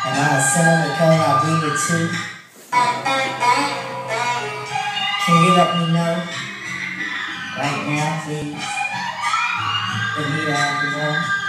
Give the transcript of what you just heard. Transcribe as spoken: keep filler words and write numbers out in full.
Am I a sinner because I breathe it too? Can you let me know right now, please? The need I have to know.